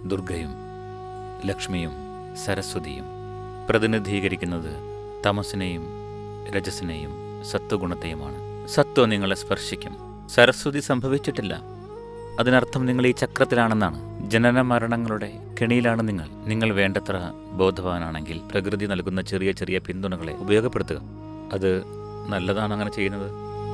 ദുർഗയും ലക്ഷ്മിയും സരസ്വതിയും പ്രതിനിധീകരിക്കുന്നത് തമസിനെയും രജസിനെയും സത്വഗുണത്തെയുമാണ്. സത്വം നിങ്ങളെ സ്പർശിക്കും. സരസ്വതി സംഭവിച്ചിട്ടില്ല, അതിനർത്ഥം നിങ്ങൾ ഈ ചക്രത്തിലാണെന്നാണ്. ജനന മരണങ്ങളുടെ കെണിയിലാണ് നിങ്ങൾ. നിങ്ങൾ വേണ്ടത്ര ബോധവാനാണെങ്കിൽ പ്രകൃതി നൽകുന്ന ചെറിയ ചെറിയ പിന്തുണകളെ ഉപയോഗപ്പെടുത്തുക. അത് നല്ലതാണ് അങ്ങനെ ചെയ്യുന്നത്.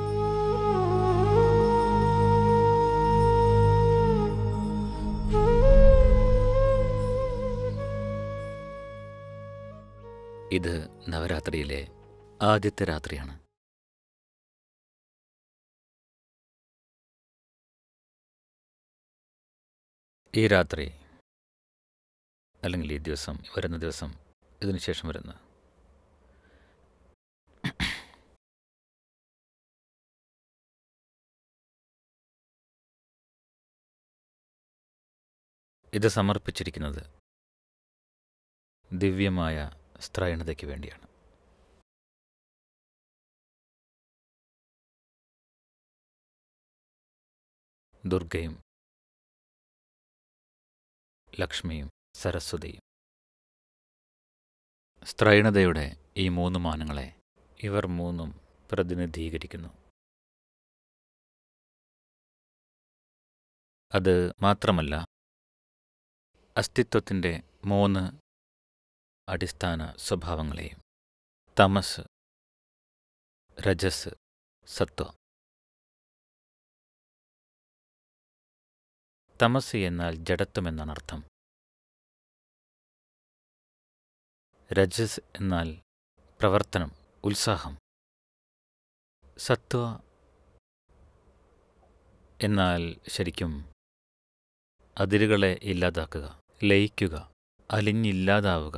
ഇത് നവരാത്രിയിലെ ആദ്യത്തെ രാത്രിയാണ്. ഈ രാത്രി അല്ലെങ്കിൽ ഈ ദിവസം, വരുന്ന ദിവസം, ഇതിനുശേഷം വരുന്ന ഇത് സമർപ്പിച്ചിരിക്കുന്നത് ദിവ്യമായ സ്ത്രൈണതയ്ക്ക് വേണ്ടിയാണ്. ദുർഗയും ലക്ഷ്മിയും സരസ്വതിയും. സ്ത്രൈണതയുടെ ഈ 3 മാനങ്ങളെ ഇവർ 3 പ്രതിനിധീകരിക്കുന്നു. അത് മാത്രമല്ല, അസ്തിത്വത്തിൻ്റെ 3 അടിസ്ഥാന സ്വഭാവങ്ങളെയും, തമസ്, രജസ്, സത്വം. തമസ് എന്നാൽ ജഡത്വം എന്നാണ് അർത്ഥം. രജസ് എന്നാൽ പ്രവർത്തനം, ഉത്സാഹം. സത്വ എന്നാൽ ശരിക്കും അതിരുകളെ ഇല്ലാതാക്കുക, ലയിക്കുക, അലിഞ്ഞില്ലാതാവുക.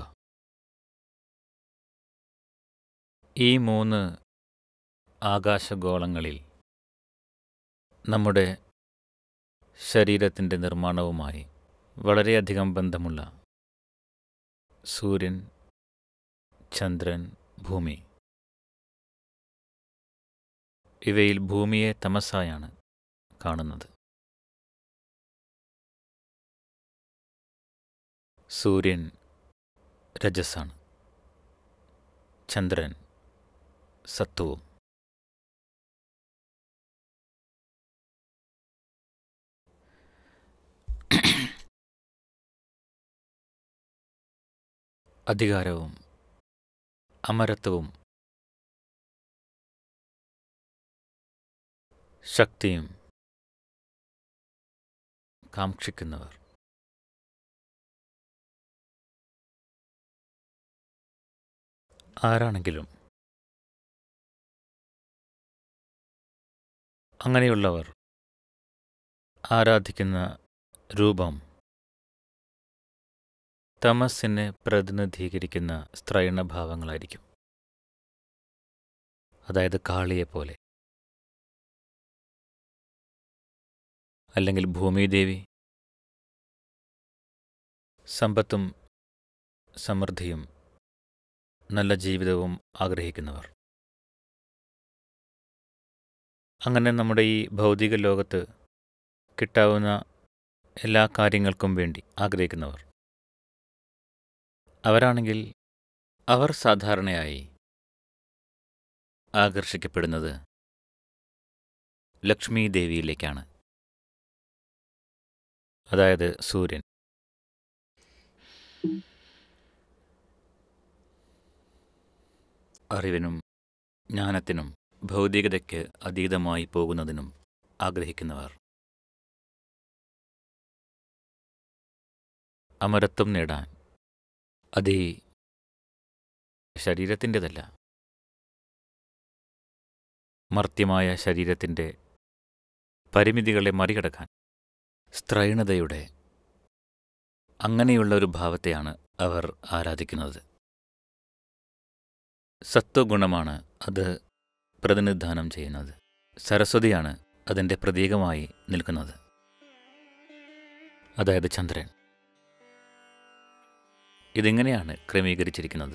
ഈ 3 ആകാശഗോളങ്ങളിൽ നമ്മുടെ ശരീരത്തിൻ്റെ നിർമ്മാണവുമായി വളരെയധികം ബന്ധമുള്ള സൂര്യൻ, ചന്ദ്രൻ, ഭൂമി. ഇവയിൽ ഭൂമിയെ തമസായാണ് കാണുന്നത്. സൂര്യൻ രജസാണ്, ചന്ദ്രൻ സത്വവും. അധികാരവും അമരത്വവും ശക്തിയും കാക്ഷിക്കുന്നവർ. ആരാണെങ്കിലും അങ്ങനെയുള്ളവർ ആരാധിക്കുന്ന രൂപം തമസിനെ പ്രതിനിധീകരിക്കുന്ന സ്ത്രൈണഭാവങ്ങളായിരിക്കും. അതായത് കാളിയെപ്പോലെ, അല്ലെങ്കിൽ ഭൂമിദേവി. സമ്പത്തും സമൃദ്ധിയും നല്ല ജീവിതവും ആഗ്രഹിക്കുന്നവർ. അങ്ങനെ നമ്മുടെ ഈ ഭൗതിക ലോകത്ത് കിട്ടാവുന്ന എല്ലാ കാര്യങ്ങൾക്കും വേണ്ടി ആഗ്രഹിക്കുന്നവർ. അവരാണെങ്കിൽ അവർ സാധാരണയായി ആകർഷിക്കപ്പെടുന്നത് ലക്ഷ്മി ദേവിയിലേക്കാണ്. അതായത് സൂര്യൻ. അറിവിനും ജ്ഞാനത്തിനും ഭൗതികതയ്ക്ക് അതീതമായി പോകുന്നതിനും ആഗ്രഹിക്കുന്നവർ. അമരത്വം നേടാൻ അത് ഈ ശരീരത്തിൻ്റെതല്ല, മർത്യമായ ശരീരത്തിൻ്റെ പരിമിതികളെ മറികടക്കാൻ സ്ത്രൈണതയുടെ അങ്ങനെയുള്ള ഒരു ഭാവത്തെയാണ് അവർ ആരാധിക്കുന്നത്. സത്വഗുണമാണ് അത് പ്രതിനിധാനം ചെയ്യുന്നത്. സരസ്വതിയാണ് അതിൻ്റെ പ്രതീകമായി നിൽക്കുന്നത്, അതായത് ചന്ദ്രൻ. ഇതിങ്ങനെയാണ് ക്രമീകരിച്ചിരിക്കുന്നത്.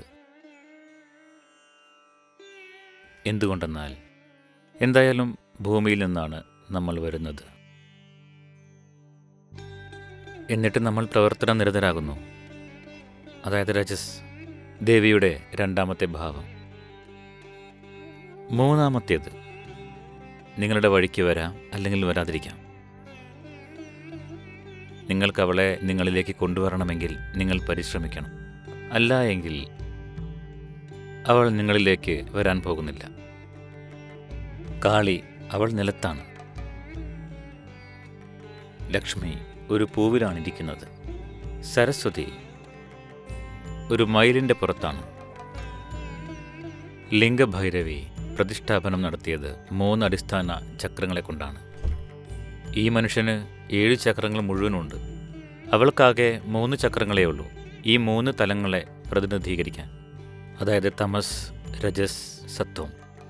എന്തുകൊണ്ടെന്നാൽ എന്തായാലും ഭൂമിയിൽ നിന്നാണ് നമ്മൾ വരുന്നത്. എന്നിട്ട് നമ്മൾ പ്രവർത്തന നിരതരാകുന്നു. അതായത് രജസ്, ദേവിയുടെ രണ്ടാമത്തെ ഭാവം. മൂന്നാമത്തേത്, നിങ്ങളുടെ വഴിക്ക് വരാം, അല്ലെങ്കിൽ വരാതിരിക്കാം. നിങ്ങൾക്ക് അവളെ നിങ്ങളിലേക്ക് കൊണ്ടുവരണമെങ്കിൽ നിങ്ങൾ പരിശ്രമിക്കണം. അല്ല എങ്കിൽ അവൾ നിങ്ങളിലേക്ക് വരാൻ പോകുന്നില്ല. കാളി, അവൾ നിലത്താണ്. ലക്ഷ്മി ഒരു പൂവിലാണിരിക്കുന്നത്. സരസ്വതി ഒരു മയിലിൻ്റെ പുറത്താണ്. ലിംഗഭൈരവി പ്രതിഷ്ഠാപനം നടത്തിയത് 3 അടിസ്ഥാന ചക്രങ്ങളെ കൊണ്ടാണ്. ഈ മനുഷ്യന് 7 ചക്രങ്ങൾ മുഴുവനുണ്ട്. അവൾക്കാകെ 3 ചക്രങ്ങളേ ഉള്ളൂ, ഈ 3 തലങ്ങളെ പ്രതിനിധീകരിക്കാൻ. അതായത് തമസ്, രജസ്, സത്വം.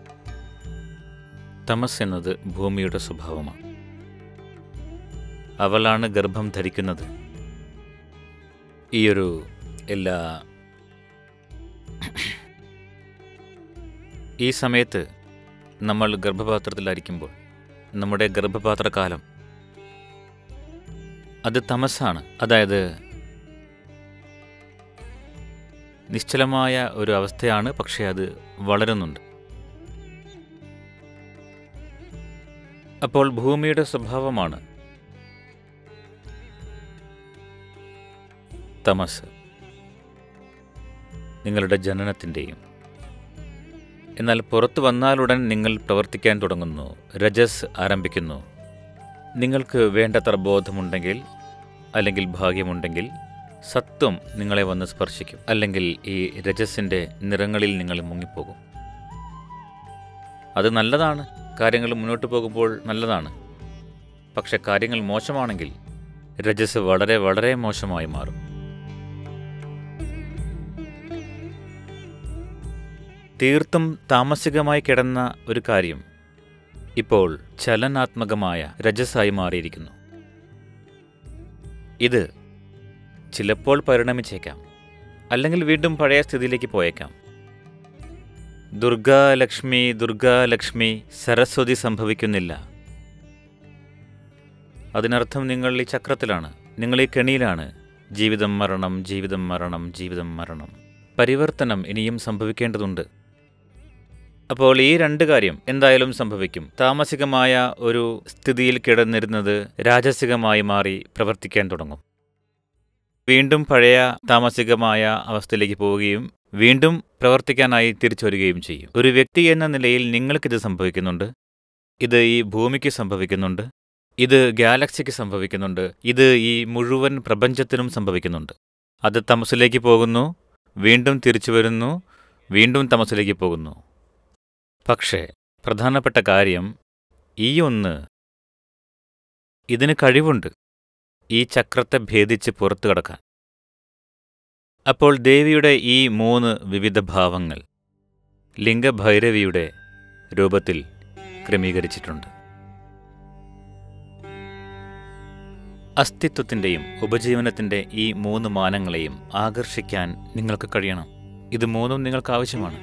തമസ് എന്നത് ഭൂമിയുടെ സ്വഭാവമാണ്. അവളാണ് ഗർഭം ധരിക്കുന്നത്. ഈയൊരു ഈ സമയത്ത് നമ്മൾ ഗർഭപാത്രത്തിലായിരിക്കുമ്പോൾ നമ്മുടെ ഗർഭപാത്രകാലം അത് തമസാണ്. അതായത് നിശ്ചലമായ ഒരു അവസ്ഥയാണ്, പക്ഷേ അത് വളരുന്നുണ്ട്. അപ്പോൾ ഭൂമിയുടെ സ്വഭാവമാണ് തമസ്. നിങ്ങളുടെ ജനനത്തിൻ്റെയും. എന്നാൽ പുറത്തു വന്നാലുടൻ നിങ്ങൾ പ്രവർത്തിക്കാൻ തുടങ്ങുന്നു, രജസ് ആരംഭിക്കുന്നു. നിങ്ങൾക്ക് വേണ്ടത്ര ബോധമുണ്ടെങ്കിൽ, അല്ലെങ്കിൽ ഭാഗ്യമുണ്ടെങ്കിൽ, സത്വം നിങ്ങളെ വന്ന് സ്പർശിക്കും. അല്ലെങ്കിൽ ഈ രജസിൻ്റെ നിറങ്ങളിൽ നിങ്ങൾ മുങ്ങിപ്പോകും. അത് നല്ലതാണ്, കാര്യങ്ങൾ മുന്നോട്ട് പോകുമ്പോൾ നല്ലതാണ്. പക്ഷെ കാര്യങ്ങൾ മോശമാണെങ്കിൽ രജസ് വളരെ വളരെ മോശമായി മാറും. തീർത്തും താമസികമായി കിടന്ന ഒരു കാര്യം ഇപ്പോൾ ചലനാത്മകമായ രജസായി മാറിയിരിക്കുന്നു. ഇത് ചിലപ്പോൾ പരിണമിച്ചേക്കാം, അല്ലെങ്കിൽ വീണ്ടും പഴയ സ്ഥിതിയിലേക്ക് പോയേക്കാം. ദുർഗാലക്ഷ്മി ദുർഗാലക്ഷ്മി സരസ്വതി സംഭവിക്കുന്നില്ല. അതിനർത്ഥം നിങ്ങൾ ഈ ചക്രത്തിലാണ്, നിങ്ങൾ ഈ കെണിയിലാണ്. ജീവിതം മരണം, ജീവിതം മരണം, ജീവിതം മരണം. പരിവർത്തനം ഇനിയും സംഭവിക്കേണ്ടതുണ്ട്. അപ്പോൾ ഈ 2 കാര്യം എന്തായാലും സംഭവിക്കും. താമസികമായ ഒരു സ്ഥിതിയിൽ കിടന്നിരുന്നത് രാജസികമായി മാറി പ്രവർത്തിക്കാൻ തുടങ്ങും. വീണ്ടും പഴയ താമസികമായ അവസ്ഥയിലേക്ക് പോവുകയും വീണ്ടും പ്രവർത്തിക്കാനായി തിരിച്ചു വരികയും ചെയ്യും. ഒരു വ്യക്തി എന്ന നിലയിൽ നിങ്ങൾക്കിത് സംഭവിക്കുന്നുണ്ട്. ഇത് ഈ ഭൂമിക്ക് സംഭവിക്കുന്നുണ്ട്. ഇത് ഗാലക്സിക്ക് സംഭവിക്കുന്നുണ്ട്. ഇത് ഈ മുഴുവൻ പ്രപഞ്ചത്തിനും സംഭവിക്കുന്നുണ്ട്. അത് തമസിലേക്ക് പോകുന്നു, വീണ്ടും തിരിച്ചു വരുന്നു, വീണ്ടും തമസിലേക്ക് പോകുന്നു. പക്ഷേ പ്രധാനപ്പെട്ട കാര്യം ഇതിന് കഴിവുണ്ട്, ഈ ചക്രത്തെ ഭേദിച്ച് പുറത്തു കടക്കാൻ. അപ്പോൾ ദേവിയുടെ ഈ 3 വിവിധ ഭാവങ്ങൾ ലിംഗഭൈരവിയുടെ രൂപത്തിൽ ക്രമീകരിച്ചിട്ടുണ്ട്. അസ്തിത്വത്തിൻ്റെയും ഉപജീവനത്തിൻ്റെ ഈ 3 മാനങ്ങളെയും ആകർഷിക്കാൻ നിങ്ങൾക്ക് കഴിയണം. ഇത് 3ഉം നിങ്ങൾക്ക് ആവശ്യമാണ്.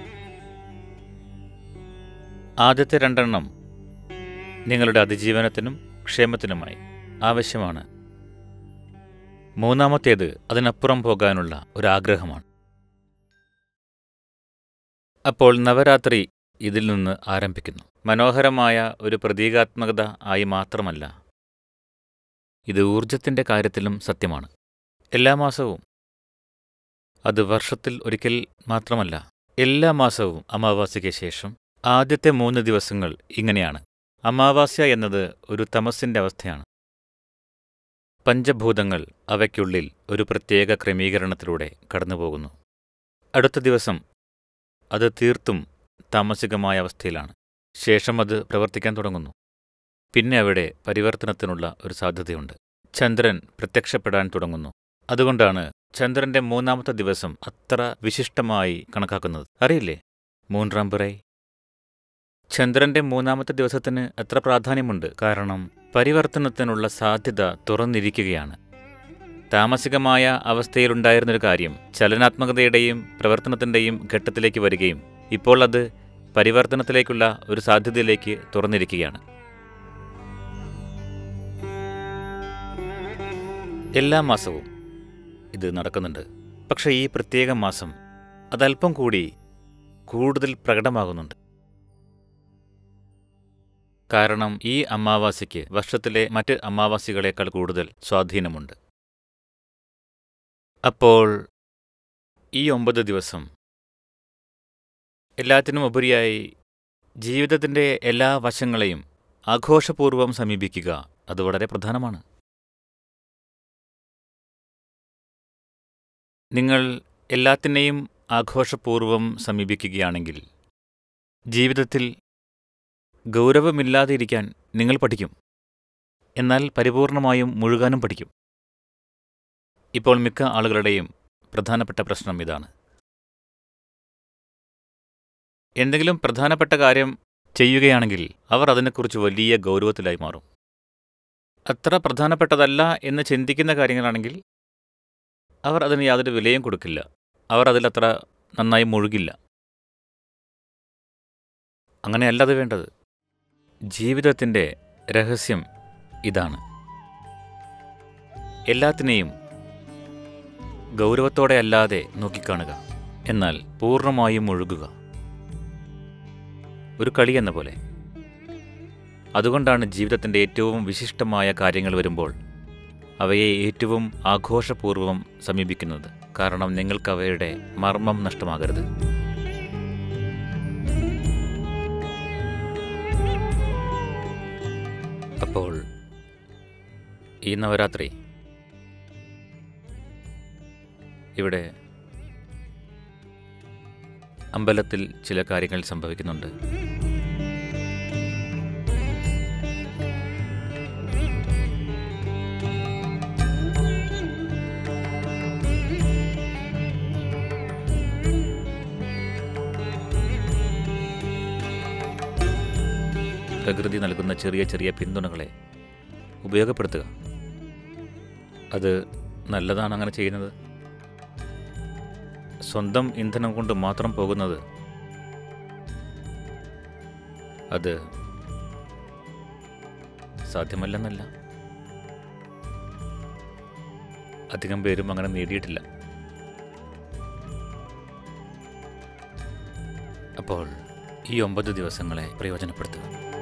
ആദ്യത്തെ 2 നിങ്ങളുടെ അതിജീവനത്തിനും ക്ഷേമത്തിനുമായി ആവശ്യമാണ്. മൂന്നാമത്തേത് അതിനപ്പുറം പോകാനുള്ള ഒരാഗ്രഹമാണ്. അപ്പോൾ നവരാത്രി ഇതിൽ നിന്ന് ആരംഭിക്കുന്നു. മനോഹരമായ ഒരു പ്രതീകാത്മകത ആയി മാത്രമല്ല, ഇത് ഊർജത്തിൻ്റെ കാര്യത്തിലും സത്യമാണ്. എല്ലാ മാസവും, അത് വർഷത്തിൽ ഒരിക്കൽ മാത്രമല്ല, എല്ലാ മാസവും അമാവാസ്യയ്ക്ക് ശേഷം ആദ്യത്തെ 3 ദിവസങ്ങൾ ഇങ്ങനെയാണ്. അമാവാസ്യ എന്നത് ഒരു തമസിൻ്റെ അവസ്ഥയാണ്. പഞ്ചഭൂതങ്ങൾ അവയ്ക്കുള്ളിൽ ഒരു പ്രത്യേക ക്രമീകരണത്തിലൂടെ കടന്നുപോകുന്നു. അടുത്ത ദിവസം അത് തീർത്തും താമസികമായ അവസ്ഥയിലാണ്. ശേഷം അത് പ്രവർത്തിക്കാൻ തുടങ്ങുന്നു. പിന്നെ അവിടെ പരിവർത്തനത്തിനുള്ള ഒരു സാധ്യതയുണ്ട്. ചന്ദ്രൻ പ്രത്യക്ഷപ്പെടാൻ തുടങ്ങുന്നു. അതുകൊണ്ടാണ് ചന്ദ്രന്റെ 3ാമത്തെ ദിവസം അത്ര വിശിഷ്ടമായി കണക്കാക്കുന്നത്. അറിയില്ലേ? മൂന്നാം പിറൈ. ചന്ദ്രന്റെ 3ാമത്തെ ദിവസത്തിന് അത്ര പ്രാധാന്യമുണ്ട്. കാരണം പരിവർത്തനത്തിനുള്ള സാധ്യത തുറന്നിരിക്കുകയാണ്. താമസികമായ അവസ്ഥയിലുണ്ടായിരുന്നൊരു കാര്യം ചലനാത്മകതയുടെയും പ്രവർത്തനത്തിൻ്റെയും ഘട്ടത്തിലേക്ക് വരികയും ഇപ്പോൾ അത് പരിവർത്തനത്തിലേക്കുള്ള ഒരു സാധ്യതയിലേക്ക് തുറന്നിരിക്കുകയാണ്. എല്ലാ മാസവും ഇത് നടക്കുന്നുണ്ട്. പക്ഷേ ഈ പ്രത്യേക മാസം അതല്പം കൂടി കൂടുതൽ പ്രകടമാകുന്നുണ്ട്. കാരണം ഈ അമാവാസിക്ക് വർഷത്തിലെ മറ്റ് അമാവാസികളേക്കാൾ കൂടുതൽ സ്വാധീനമുണ്ട്. അപ്പോൾ ഈ 9 ദിവസം എല്ലാത്തിനും ഉപരിയായി ജീവിതത്തിൻ്റെ എല്ലാ വശങ്ങളെയും ആഘോഷപൂർവ്വം സമീപിക്കുക, അത് വളരെ പ്രധാനമാണ്. നിങ്ങൾ എല്ലാത്തിനെയും ആഘോഷപൂർവ്വം സമീപിക്കുകയാണെങ്കിൽ ജീവിതത്തിൽ ഗൗരവമില്ലാതെ ഇരിക്കാൻ നിങ്ങൾ പഠിക്കും. എന്നാൽ പരിപൂർണമായും മുഴുകാനും പഠിക്കും. ഇപ്പോൾ മിക്ക ആളുകളുടെയും പ്രധാനപ്പെട്ട പ്രശ്നം ഇതാണ്. എന്തെങ്കിലും പ്രധാനപ്പെട്ട കാര്യം ചെയ്യുകയാണെങ്കിൽ അവർ അതിനെക്കുറിച്ച് വലിയ ഗൗരവത്തിലായി മാറും. അത്ര പ്രധാനപ്പെട്ടതല്ല എന്ന് ചിന്തിക്കുന്ന കാര്യങ്ങളാണെങ്കിൽ അവർ അതിന് യാതൊരു വിലയും കൊടുക്കില്ല. അവർ അതിലത്ര നന്നായി മുഴുകില്ല. അങ്ങനെയല്ല അത് വേണ്ടത്. ജീവിതത്തിൻ്റെ രഹസ്യം ഇതാണ്. എല്ലാത്തിനെയും ഗൗരവത്തോടെ അല്ലാതെ നോക്കിക്കാണുക, എന്നാൽ പൂർണ്ണമായും മുഴുകുക. ഒരു കളി എന്ന പോലെ. അതുകൊണ്ടാണ് ജീവിതത്തിൻ്റെ ഏറ്റവും വിശിഷ്ടമായ കാര്യങ്ങൾ വരുമ്പോൾ അവയെ ഏറ്റവും ആഘോഷപൂർവ്വം സമീപിക്കുന്നത്. കാരണം നിങ്ങൾക്ക് അവയുടെ മർമ്മം നഷ്ടമാകരുത്. അപ്പോൾ ഈ നവരാത്രി ഇവിടെ അമ്പലത്തിൽ ചില കാര്യങ്ങൾ സംഭവിക്കുന്നുണ്ട്. പ്രകൃതി നൽകുന്ന ചെറിയ ചെറിയ പിന്തുണകളെ ഉപയോഗപ്പെടുത്തുക. അത് നല്ലതാണ് അങ്ങനെ ചെയ്യുന്നത്. സ്വന്തം ഇന്ധനം കൊണ്ട് മാത്രം പോകുന്നത് അത് സാധ്യമല്ലെന്നല്ല. അധികം പേരും അങ്ങനെ നേടിയിട്ടില്ല. അപ്പോൾ ഈ 9 ദിവസങ്ങളെ പ്രയോജനപ്പെടുത്തുക.